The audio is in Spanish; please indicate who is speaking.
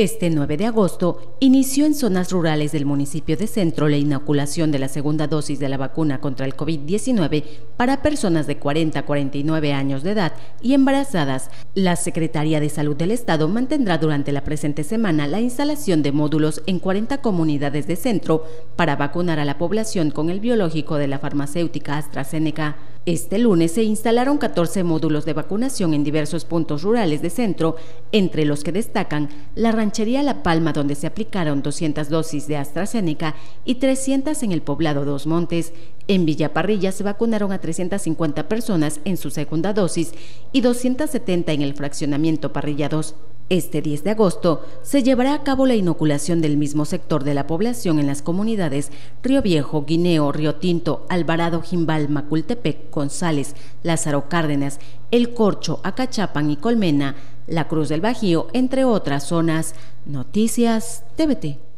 Speaker 1: Este 9 de agosto inició en zonas rurales del municipio de Centro la inoculación de la segunda dosis de la vacuna contra el COVID-19 para personas de 40 a 49 años de edad y embarazadas. La Secretaría de Salud del Estado mantendrá durante la presente semana la instalación de módulos en 40 comunidades de Centro para vacunar a la población con el biológico de la farmacéutica AstraZeneca. Este lunes se instalaron 14 módulos de vacunación en diversos puntos rurales de Centro, entre los que destacan la ranchería La Palma, donde se aplicaron 200 dosis de AstraZeneca y 300 en el poblado Dos Montes. En Villa Parrilla se vacunaron a 350 personas en su segunda dosis y 270 en el fraccionamiento Parrilla 2. Este 10 de agosto se llevará a cabo la inoculación del mismo sector de la población en las comunidades Río Viejo, Guineo, Río Tinto, Alvarado, Jimbal, Macultepec, González, Lázaro Cárdenas, El Corcho, Acachapan y Colmena, La Cruz del Bajío, entre otras zonas. Noticias TVT.